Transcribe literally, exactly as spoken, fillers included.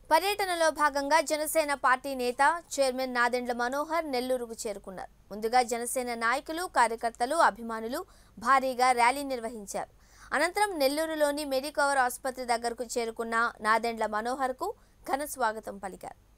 పర్యటనలో భాగంగా జనసేన పార్టీ నేత చైర్మన్ నాదెండ్ల మనోహర్ నెల్లూరుకు చేరుకున్నారు. ముందుగా జనసేన నాయకులు, కార్యకర్తలు, అభిమానులు భారీగా ర్యాలీ నిర్వహించారు. అనంతరం నెల్లూరులోని మెడికవర్ ఆసుపత్రి దగ్గరకు చేరుకున్న నాదెండ్ల మనోహర్కు ఘన స్వాగతం పలికారు.